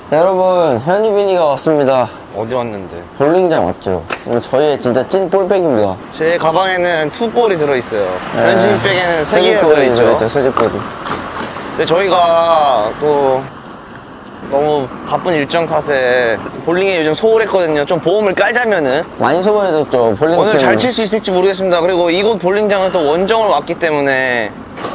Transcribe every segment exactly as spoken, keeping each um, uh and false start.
네, 여러분, 현이빈이가 왔습니다. 어디 왔는데? 볼링장 왔죠. 오늘 저희의 진짜 찐 볼백입니다. 제 가방에는 투볼이 들어있어요. 네. 현진백에는 세 개가 들어있죠. 세제볼이. 근데 저희가 또 너무 바쁜 일정 탓에 볼링에 요즘 소홀했거든요. 좀 보험을 깔자면은 많이 소원해졌죠, 볼링. 오늘 잘 칠 수 있을지 모르겠습니다. 그리고 이곳 볼링장은 또 원정을 왔기 때문에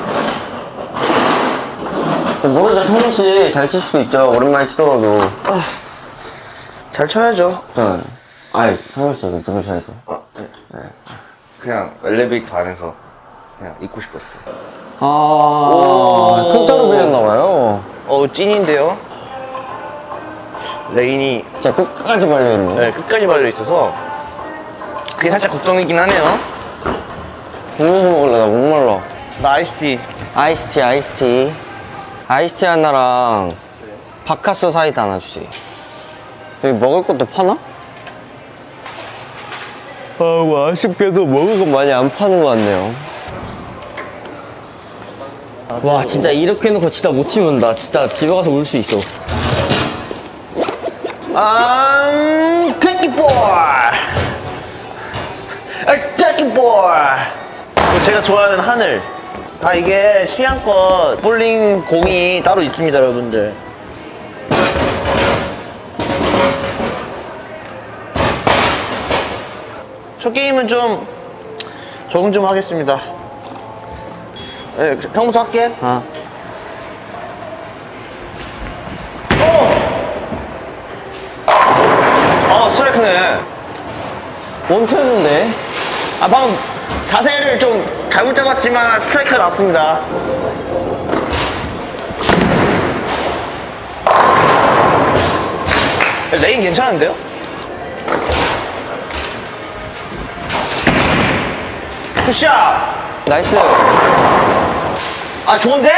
모르죠, 성민씨 잘 칠 수도 있죠. 오랜만에 치더라도. 아, 잘 쳐야죠. 네. 아이, 성민씨 누구셔야죠. 아, 네. 네. 그냥 엘리베이터 안에서 그냥 입고 싶었어요. 아, 통짜로 빌렸나봐요. 어, 찐인데요? 레인이 진짜 끝까지 발려있네. 네, 끝까지 발려있어서 그게 살짝 걱정이긴 하네요. 음료수 먹을래? 나 목말라. 나 아이스티. 아이스티, 아이스티. 아이스티 하나랑 바카스 사이드 하나 주세요. 여기 먹을 것도 파나? 아, 뭐 아쉽게도 먹을 것 많이 안 파는 것 같네요. 와, 진짜 이렇게 해놓고 진짜 못 치면 나 진짜 집에 가서 울 수 있어. 아, 테키볼! 테키볼! 제가 좋아하는 하늘. 다 이게 취향껏 볼링 공이 따로 있습니다, 여러분들. 첫 게임은 좀 적응 좀 하겠습니다. 네, 형부터 할게. 아. 어, 스트라이크네. 원투였는데. 아, 방금 자세를 좀 잘못 잡았지만 스트라이크가 났습니다. 레인 괜찮은데요? 굿샷! 나이스. 아, 좋은데?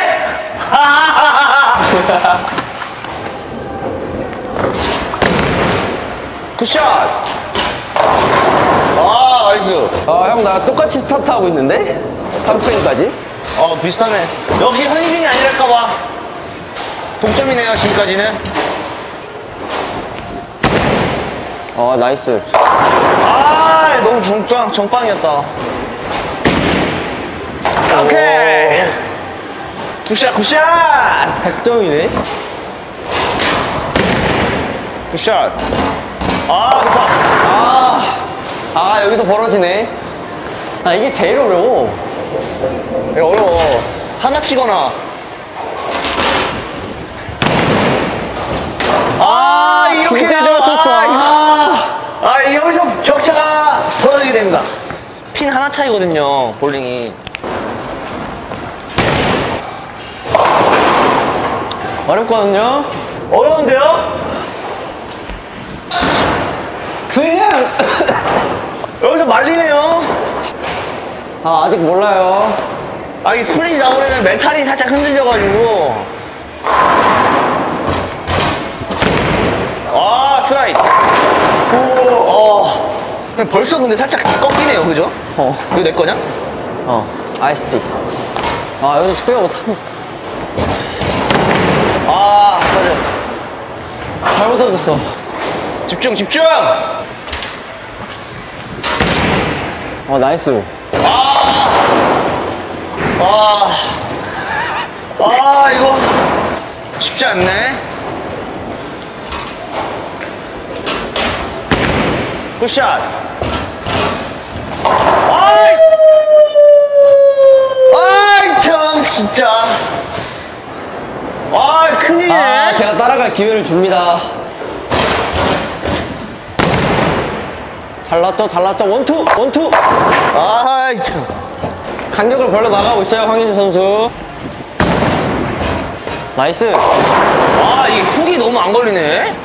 굿샷! 아, 나이스. 아, 형, 나 똑같이 스타트하고 있는데? 삼 프레임까지? 어, 비슷하네. 역시 현이빈이 아니랄까봐. 동점이네요, 지금까지는. 어, 나이스. 아, 너무 정빵, 정빵이었다. 오케이. 굿샷, 굿샷! 백 점이네? 굿샷. 아, 좋다. 아, 아, 여기서 벌어지네. 아, 이게 제일 어려워. 이거 어려워. 하나 치거나. 아, 이렇게 진짜 되죠. 쳤어. 아, 아, 여기서 격차가 벌어지게 됩니다. 핀 하나 차이거든요, 볼링이. 어렵거든요? 어려운데요? 그냥! 여기서 말리네요. 아, 아직 몰라요. 아, 이 스프릿이 나오려면 메탈이 살짝 흔들려가지고. 아, 스트라이크. 오, 어. 벌써 근데 살짝 꺾이네요, 그죠? 어. 이거 내 거냐? 어, 아이스티. 아, 여기서 스페어 못하면. 아, 맞아. 잘못 던졌어. 집중, 집중! 어, 나이스. 아, 아, 아, 이거 쉽지 않네. 굿샷. 아이, 아이, 참, 진짜. 아, 큰일이네. 아, 제가 따라갈 기회를 줍니다. 잘났죠, 잘났죠. 원투, 원투. 아이, 참. 간격을 벌려 나가고 있어요, 황현주 선수. 나이스. 아, 이 훅이 너무 안 걸리네.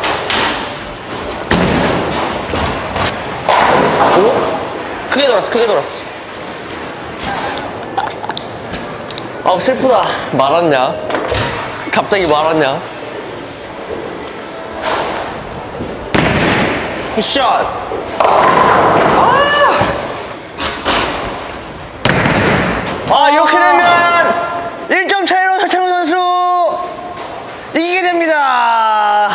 오? 크게 돌았어, 크게 돌았어. 아, 슬프다. 말았냐? 갑자기 말았냐? 굿샷. 아! 아, 이렇게 되면 일 점 차이로 설창훈 선수 이기게 됩니다.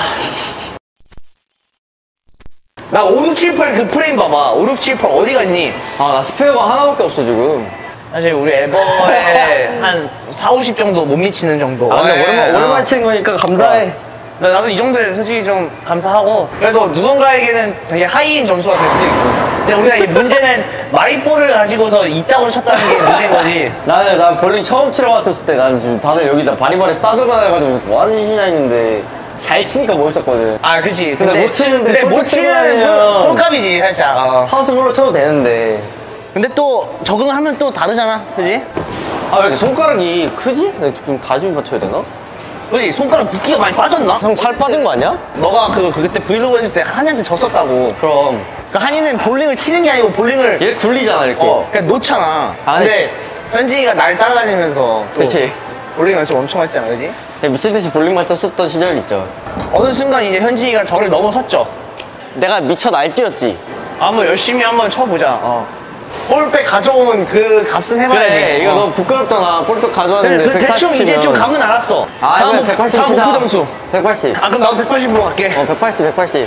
나 오, 육, 칠, 팔 그 프레임 봐봐. 오, 육, 칠, 팔 어디 갔니? 아, 나 스페어가 하나밖에 없어, 지금. 사실 우리 에버에 한 사, 오십 정도 못 미치는 정도. 아, 근데 예, 오랜만, 어. 오랜만에 치는 거니까 감사해. 나- 나도 이 정도에 솔직히 좀 감사하고 그래도 누군가에게는 되게 하이인 점수가 될 수도 있고 근데 우리가 이 문제는 마리볼을 가지고서 이따구로 쳤다는 게 문제인 거지. 나는, 난 볼링 처음 치러 갔었을 때 나는 지금 다들 여기다 바리바리 싸들고 다녀가지고 뭐하는 짓이냐 했는데 잘 치니까 멋있었거든. 아 그치. 근데 못 치는데 근데 못 볼을 치고 치면 다니면 꼴값이지 살짝. 어. 하우스볼로 쳐도 되는데. 근데 또 적응하면 또 다르잖아 그지? 아, 왜 이렇게 손가락이 크지? 내가 좀 다짐 받쳐야 되나? 그지? 손가락 붓기가 많이 빠졌나? 형 살 빠진 거 아니야? 너가 그, 그 그때 브이로그 해줄 때 한이한테 졌었다고. 그럼. 그 한이는 볼링을 치는 게 아니고 볼링을 얘 굴리잖아, 이렇게. 어, 그냥 놓잖아. 아니, 근데 씨. 현진이가 날 따라다니면서 또 그치. 볼링 연습 엄청 했잖아, 그지? 내가 미친듯이 볼링만 쳤었던 시절 있죠. 어느 순간 이제 현진이가 저를 넘어섰죠. 내가 미쳐 날뛰었지. 한번 열심히 한번 쳐보자. 어. 볼백 가져온 그 값은 해봐야지. 그래, 이거 어. 너무 부끄럽잖아. 볼백 근데 가져왔는데 그 대충 백사십 이제 좀 감은 알았어. 아, 다음은 이거 백팔십 다음 치자. 목표 점수. 백팔십. 아, 그럼 나도 백팔십으로 갈게. 어, 백팔십, 백팔십.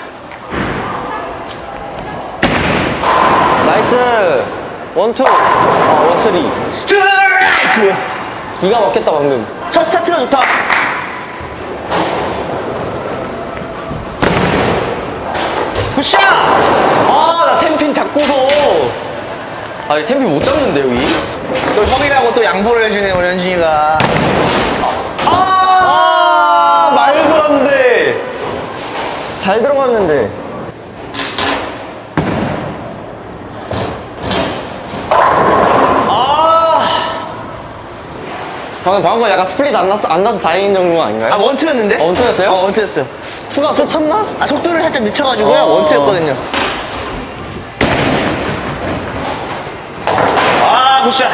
나이스. 원투. 어, 원쓰리. 스트라이크! 기가 막혔다, 방금. 첫 스타트가 좋다. 굿샷! 아, 나 템핀 잡고서. 아, 이 템핀 못 잡는데, 여기? 또 형이라고 또 양보를 해주네, 우리 현진이가. 아, 말도 안 돼. 잘 들어갔는데. 아, 방금, 방금 약간 스플릿 안 나서, 안 나서 다행인 정도 아닌가요? 아 원투였는데? 어, 원투였어요? 어, 원투였어요. 투가 쏘쳤나? 아, 속도를 살짝 늦춰가지고요. 어. 원투였거든요. 아, 굿샷.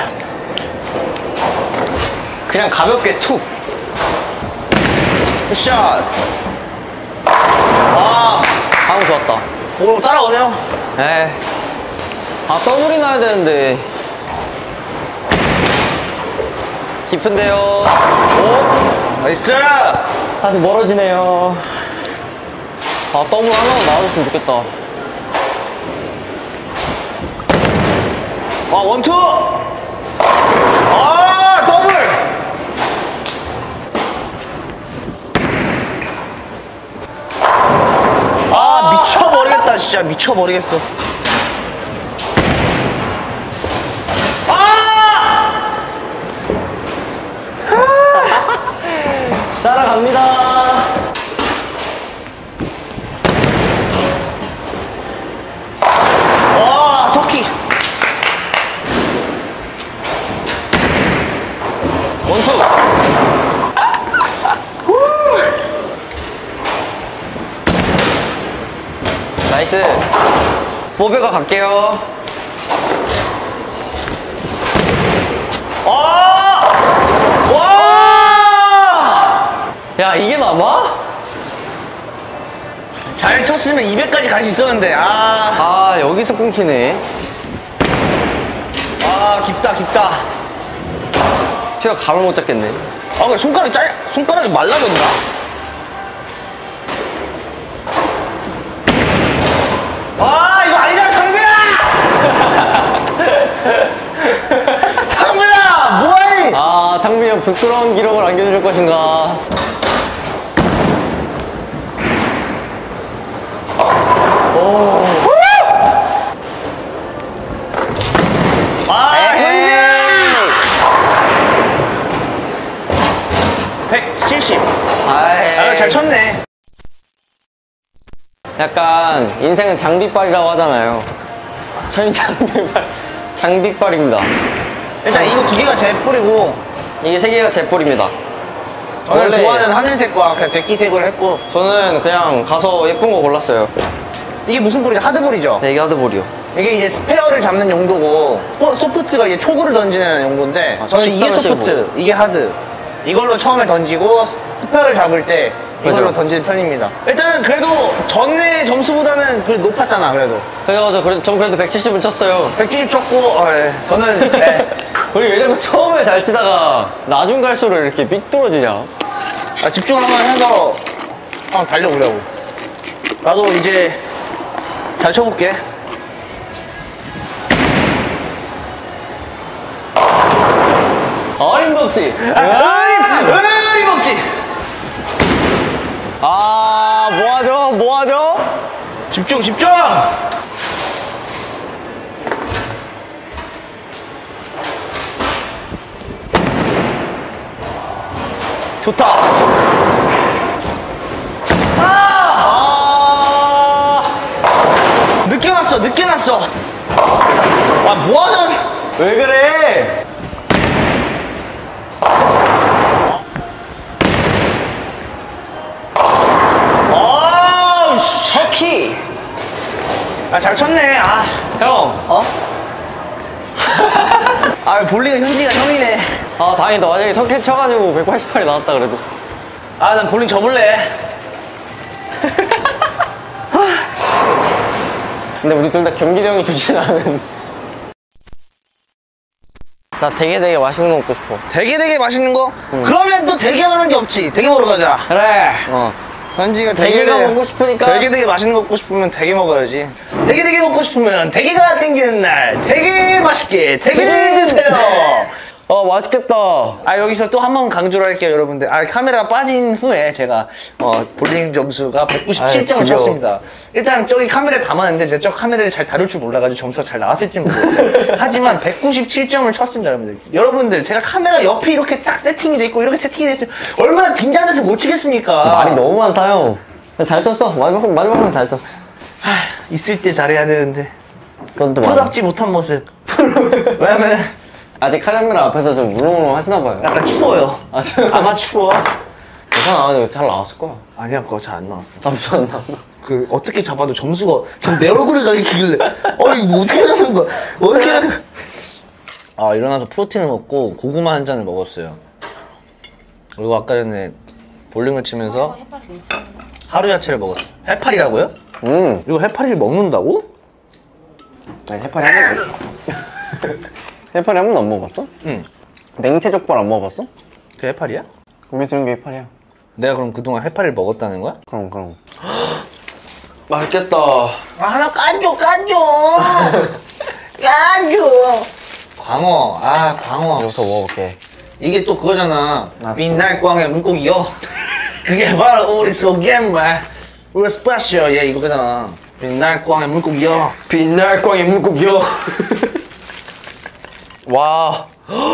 그냥 가볍게 툭. 굿샷. 아, 방금 좋았다. 오, 따라오네요. 에이. 아, 더블이 나야 되는데. 깊은데요. 오? 나이스. 다시 멀어지네요. 아, 더블 하나만 나와줬으면 좋겠다. 아, 원투. 아, 더블. 아, 미쳐버리겠다. 진짜 미쳐버리겠어. 따라갑니다. 와, 터키. 원투. 나이스. 포베가 갈게요. 와! 와! 야, 이게 남아? 잘 쳤으면 이백까지 갈 수 있었는데, 아. 아, 여기서 끊기네. 아, 깊다, 깊다. 스피어 감을 못 잡겠네. 아, 근데 손가락이 짧, 손가락이 말라졌나? 아, 이거 아니잖아, 장빈아! 장빈아! 뭐해! 아, 장빈이 형 부끄러운 기록을 안겨줄 것인가. 오. 아, 현진! 에이. 백칠십. 아이. 아, 잘 쳤네. 약간 인생은 장비빨이라고 하잖아요. 저희 장비빨, 장비빨입니다. 일단 이거 두 개가 제 뿔이고, 이게 세 개가 제 볼입니다. 저는 원래 좋아하는 하늘색과 그냥 데끼색으로 했고, 저는 그냥 가서 예쁜 거 골랐어요. 이게 무슨 볼이죠? 하드볼이죠? 네, 이게 하드볼이요. 이게 이제 스페어를 잡는 용도고, 소- 소프트가 이제 초구를 던지는 용도인데, 아, 저는 이게 식상하시고. 소프트, 이게 하드. 이걸로 처음에 던지고, 스페어를 잡을 때 이걸로 맞아. 던지는 편입니다. 일단은 그래도 전에 점수보다는 그래도 높았잖아, 그래도. 그래서 그래도 전 그래도 백칠십은 쳤어요. 백칠십 쳤고, 어, 예. 저는, 예. 우리 왜 자꾸 처음에 잘 치다가 나중 갈수록 이렇게 삐뚤어지냐? 아, 집중 한번 해서 한번 달려보려고. 나도 이제 잘 쳐볼게. 어림도 없지. 어림없지. 아, 뭐하죠? 뭐하죠? 집중, 집중. 좋다. 아! 아! 늦게 났어, 늦게 났어. 아, 뭐하는? 왜 그래? 아우, 씨. 터키. 아, 잘 쳤네. 아, 형. 어? 아, 볼링은 현지가 형이네. 아, 다행이다. 만약에 터키 쳐가지고 백팔십팔이 나왔다 그래도. 아, 난 볼링 접을래. 근데 우리 둘 다 경기력이 좋진 않은. 나 되게 되게 맛있는 거 먹고 싶어. 되게 되게 맛있는 거? 그러면 또 되게 많은 게 없지. 되게 먹으러 가자. 그래. 어. 현지가 대게가 먹고 싶으니까. 되게 되게 맛있는 거 먹고 싶으면 되게 먹어야지. 되게 되게 먹고 싶으면 대게가 땡기는 날 되게 맛있게 대게를 드세요. 어, 맛있겠다. 아, 여기서 또 한 번 강조를 할게요, 여러분들. 아, 카메라가 빠진 후에 제가 어, 볼링 점수가 백구십칠 점을 아유, 쳤습니다. 일단 저기 카메라에 담았는데 제가 저 카메라를 잘 다룰 줄 몰라가지고 점수가 잘 나왔을지 모르겠어요. 하지만 백구십칠 점을 쳤습니다, 여러분들. 여러분들, 제가 카메라 옆에 이렇게 딱 세팅이 돼 있고 이렇게 세팅이 돼 있으면 얼마나 긴장돼서 못 치겠습니까? 말이 너무 많다, 형. 잘 쳤어. 마지막, 마지막은 잘 쳤어. 하, 있을 때 잘해야 되는데 그건 또 맞아. 프로답지 못한 모습. 왜냐면 아직 카메라 앞에서 좀 물렁물렁 하시나 봐요. 약간 추워요. 아, 저- 아마 추워. 괜찮아. 근데 잘 나왔을 거야. 아니야, 그거 잘 안 나왔어. 잠수 안 나와. 그 어떻게 잡아도 점수가 형 내 얼굴에 가리키길래 어 이거 뭐 어떻게 하는 거야? 어떻게 하는 거야? 아, 일어나서 프로틴을 먹고 고구마 한 잔을 먹었어요. 그리고 아까 전에 볼링을 치면서 하루 야채를 먹었어요. 해파리라고요? 음. 이거 해파리를 먹는다고? 아니, 해파리 한 번도. 해파리 한 번도 안 먹어봤어? 응. 냉채족발 안 먹어봤어? 그 해파리야? 거기 쓰는 게 해파리야. 내가 그럼 그동안 해파리를 먹었다는 거야? 그럼, 그럼. 맛있겠다. 아, 하나 깐줘, 깐줘. 깐줘. 광어, 아, 광어. 이거부터 먹어볼게. 이게 또 그거잖아. 아, 빛날 광의 물고기요. 그게 바로 우리 소개말. 우리 스페셜, 얘 이거잖아. 빛날 광의 물고기요. 빛날 광의 물고기요. 와.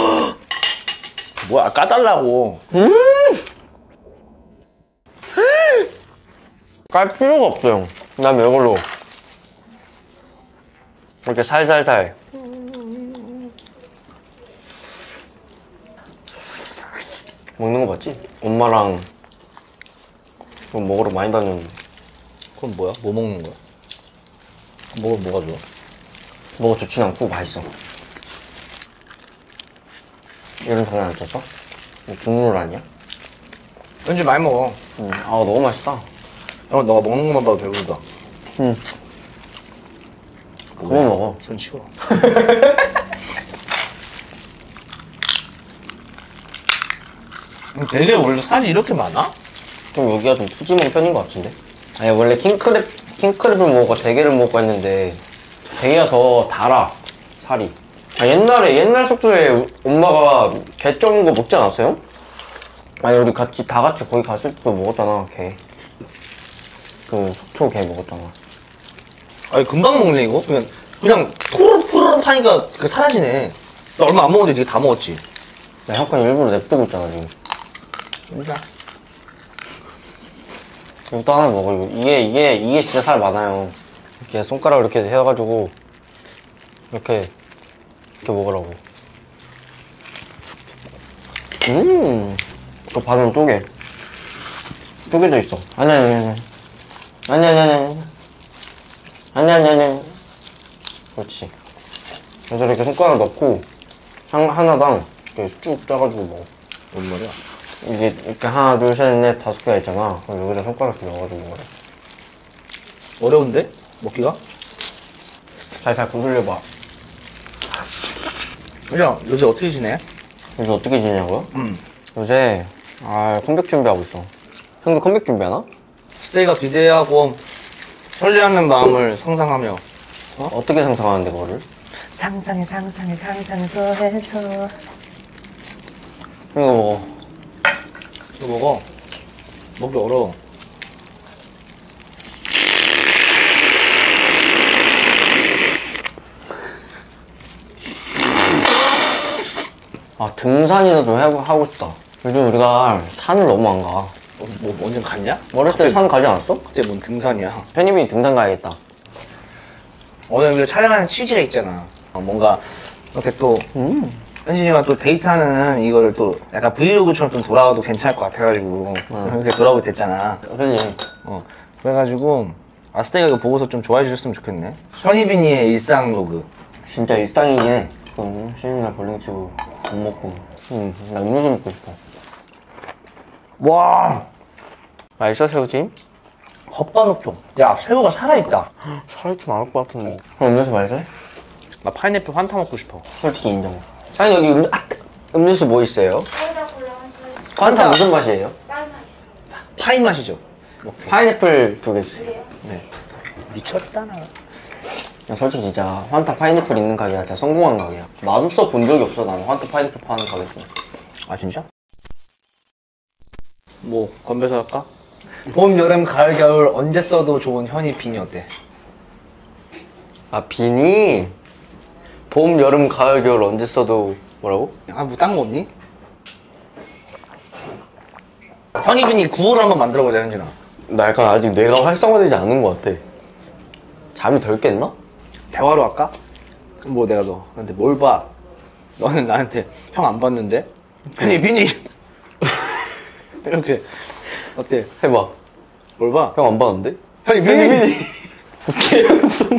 뭐야, 까달라고. 음. 깔 필요가 없어, 형. 난 이걸로. 이렇게 살살살. 먹는 거 봤지? 엄마랑 이거 먹으러 많이 다녔는데. 그럼 뭐야? 뭐 먹는 거야? 뭐, 뭐가 좋아? 뭐가 좋진 않고 맛있어. 이런 장난 안 쳤어? 뭐 국물 아니야? 왠지 많이 먹어. 응. 아, 너무 맛있다. 어, 너가 먹는 것만 봐도 배부르다. 응. 그거 먹어. 손 치워. 되게 원래 살이 이렇게 많아? 좀 여기가 좀 푸짐한 편인 것 같은데? 아니, 원래 킹크랩, 킹크랩을 먹고 대게를 먹고 했는데 대게가 더 달아, 살이. 아, 옛날에, 옛날 숙소에 엄마가 게 쪄온 거 먹지 않았어요? 아니, 우리 같이, 다 같이 거기 갔을 때도 먹었잖아, 게. 그 속초 게 먹었잖아. 아니, 금방 먹네, 이거? 그냥, 그냥 푸르푸르 하니까 그 사라지네. 나 얼마 안 먹었는데 이게 다 먹었지. 나 약간 일부러 냅두고 있잖아, 지금. 진짜? 이것도 하나 먹어. 이거. 이게, 이게, 이게 진짜 살 많아요. 이렇게 손가락 이렇게 해가지고, 이렇게, 이렇게 먹으라고. 음, 그 반으로 쪼개. 쪼개져 있어. 아니, 아니, 아니. 아니, 아니, 아니. 아니, 아니, 아니. 아니. 그렇지. 그래서 이렇게 손가락 넣고, 한, 하나당 이렇게 쭉 짜가지고 먹어. 뭔 말이야? 이게 이렇게 하나, 둘, 셋, 넷, 다섯 개가 있잖아. 그럼 여기다 손가락 넣어가지고 먹어. 어려운데? 먹기가? 살살 구슬려봐. 야, 요새 어떻게 지내? 요새 어떻게 지내냐고요? 응. 요새, 아, 컴백 준비하고 있어. 형도 컴백 준비하나? 스테이가 기대하고 설레하는 마음을 상상하며. 어? 어떻게 상상하는데 그거를? 상상해 상상해 상상을 더해서. 이거 먹어. 이거 먹어. 먹기 어려워. 아 등산이나 좀 해보, 하고 싶다. 요즘 우리가 산을 너무 안 가. 어, 뭐 언제 갔냐? 어렸을 때 산 가지 않았어? 그때 뭔 등산이야. 편의빈이 등산 가야겠다. 오늘 우리가 촬영하는 취지가 있잖아. 어, 뭔가 이렇게 또 음. 현진이가 또 데이트하는 이거를 또 약간 브이로그처럼 좀 돌아가도 괜찮을 것 같아가지고 음. 이렇게 돌아오게 됐잖아. 그지? 어 그래가지고 아스테이가 이거 보고서 좀 좋아해 주셨으면 좋겠네. 현희빈이의 일상 로그. 진짜 일상이긴 해. 그럼 쉬는 날 볼링 치고 밥 먹고. 응, 나 음료수 먹고 싶어. 와 맛있어 새우찜? 겉바속촉. 야 새우가 살아있다. 살아있지 않을 것 같은데. 그럼 음료수 마실래? 나 파인애플 환타 먹고 싶어. 솔직히 인정. 사장님 여기 음, 아, 음료수 뭐 있어요? 환타 무슨 맛이에요? 파인 맛이죠. 오케이. 파인애플 두 개 주세요. 네. 미쳤다 나. 야, 솔직히 진짜 환타 파인애플 있는 가게가 진짜 성공한 가게야. 맛없어 본 적이 없어 나는 환타 파인애플 파는 가게 중에. 아 진짜? 뭐 건배사 할까? 봄, 여름, 가을, 겨울 언제 써도 좋은 현이 비니 어때? 아 비니? 봄, 여름, 가을, 겨울 언제 써도 뭐라고? 아 뭐 딴 거 없니? 현이 비니 구호를 한번 만들어보자 현진아. 나 약간 아직 뇌가 활성화되지 않은 것 같아. 잠이 덜 깼나? 대화로 할까? 그럼 뭐 내가 너 나한테 뭘 봐? 너는 나한테 형 안 봤는데? 현이 비니 이렇게 어때? 해봐. 뭘 봐? 형 안 봤는데? 현이 비니! 비니! 개연성.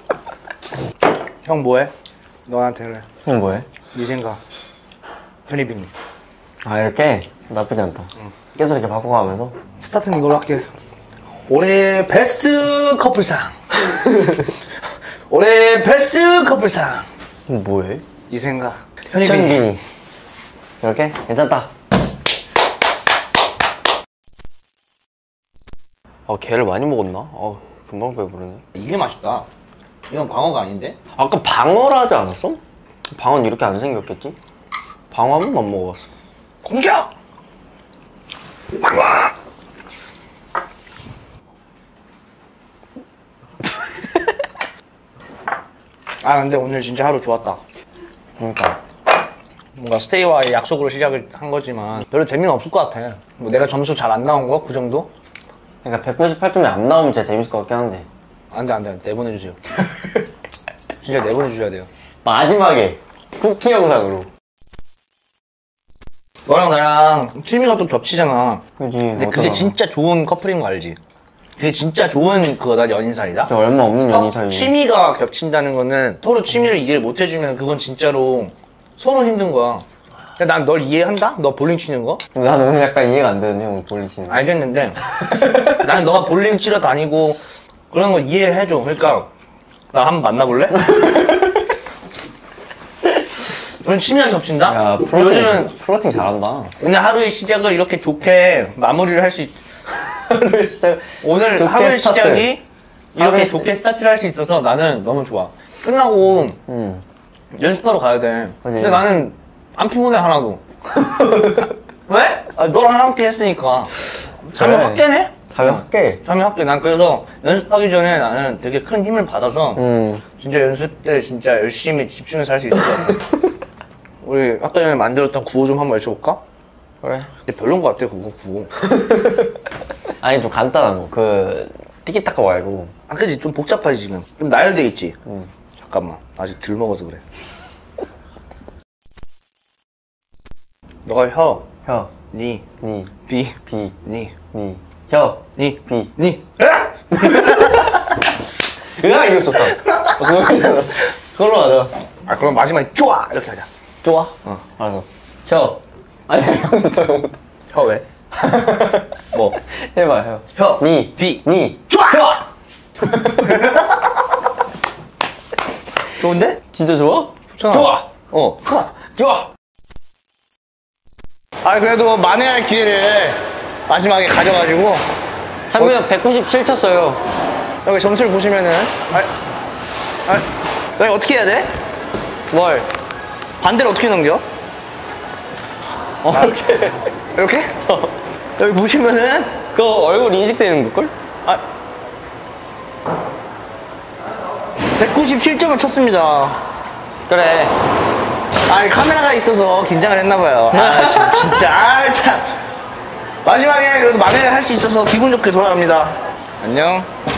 형 뭐해? 너한테 그래. 형 뭐해? 네 생각. 현이 비니. 아 이렇게? 나쁘지 않다. 응. 계속 이렇게 바꿔가면서. 스타트는 이걸로 할게. 올해 베스트 커플상. 올해 베스트 커플상. 형 뭐해? 네 생각. 현이 비니. 현빈이. 이렇게? 괜찮다. 아 게를 많이 먹었나? 아 금방 배부르네. 이게 맛있다. 이건 광어가 아닌데? 아까 방어라 하지 않았어? 방어는 이렇게 안 생겼겠지? 방어 한 번만 먹어봤어. 공격! 방어! 아 근데 오늘 진짜 하루 좋았다. 그러니까 뭔가 스테이와의 약속으로 시작을 한 거지만 별로 재미는 없을 것 같아. 뭐 내가 점수 잘 안 나온 거? 그 정도? 그러니까 백구십팔 점이 안 나오면 진짜 재밌을 것 같긴 한데. 안돼 안돼 내보내주세요. 진짜 내보내주셔야 돼요. 마지막에 쿠키 영상으로. 너랑 나랑 취미가 또 겹치잖아. 그지. 근데 그게 진짜 좋은 커플인 거 알지? 그게 진짜 좋은 그거다 연인사이다. 얼마 없는 연인 사이. 취미가 겹친다는 거는 서로 취미를 이해를 못 해주면 그건 진짜로 서로 힘든 거야. 난 널 이해한다? 너 볼링 치는 거? 난 오늘 약간 이해가 안 되는데 형 볼링 치는 거. 알겠는데 난 너가 볼링 치러 다니고 그런 거 이해해줘. 그러니까 나 한번 만나볼래? 그럼 취미가 겹친다? 야 플로팅, 요즘은 플로팅 잘한다. 오늘 하루의 시작을 이렇게 좋게 마무리를 할 수 있... 하루의 시작. 오늘 좋게 하루의 스타트. 시작이 이렇게 하루의 좋게 스타트를 할 수 있어서 나는 너무 좋아. 끝나고 응. 연습하러 가야 돼. 그지. 근데 나는 안 피곤해 하나도. 왜? 아, 너랑 함께 했으니까. 잠이 그래. 확 깨네? 잠이 확 깨. 잠이 확 깨. 난 그래서 연습하기 전에 나는 되게 큰 힘을 받아서 응. 진짜 연습 때 진짜 열심히 집중해서 할 수 있을 것 같아. 우리 아까 전에 만들었던 구호 좀 한번 외쳐볼까? 그래. 근데 별론 것 같아 그거 구호. 아니 좀 간단한 거. 그 티키타카 말고. 아 그지 좀 복잡하지 지금. 좀 나열돼 있지. 응. 잠깐만 아직 덜 먹어서 그래. 너가 혀, 혀, 니, 니, 비, 비, 니, 니, 혀, 니, 비. 니. 으아 이거 좋다. 어, 그거 괜찮아. 그걸로 하자. 아 그럼 마지막에 좋아 이렇게 하자. 좋아? 어. 알았어. 혀. 아니 형부터 형부터. 혀 왜? 뭐? 해봐 혀. 혀, 니, 비, 니. 좋아. 좋아. 좋은데? 진짜 좋아? 좋잖아. 좋아. 어. 좋아. 좋아. 아 그래도 만회할 기회를 마지막에 가져가지고. 창민이 형 백구십칠 쳤어요. 여기 점수를 보시면은 아, 아, 여기 어떻게 해야 돼? 뭘? 반대로 어떻게 넘겨? 어, 이렇게. 이렇게? 여기 보시면은 그거 얼굴 인식되는 걸걸? 아, 백구십칠 점을 쳤습니다. 그래. 아, 카메라가 있어서 긴장을 했나봐요. 아, 참, 진짜. 아, 참. 마지막에 그래도 만회를 할 수 있어서 기분 좋게 돌아갑니다. 안녕.